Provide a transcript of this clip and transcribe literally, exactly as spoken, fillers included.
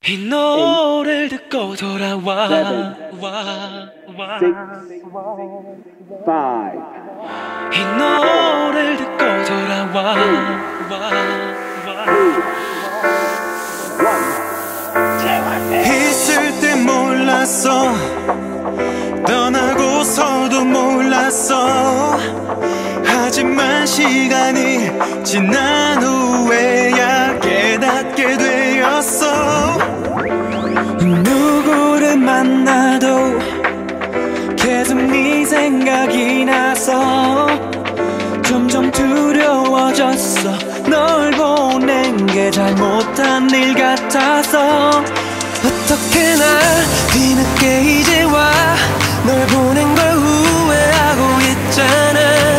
이 노래를 듣고 돌아와 와, 와. 이 노래를 듣고 돌아와 와, 와. 있을 때 몰랐어, 떠나고서도 몰랐어. 하지만 시간이 지난 후에야 깨닫게 되었어. 누구를 만나도 계속 네 생각이 나서 점점 두려워졌어. 널 보낸 게 잘못한 일 같아서 어떻게 날 뒤늦게 이제 와 널 보낸 걸 후회하고 있잖아.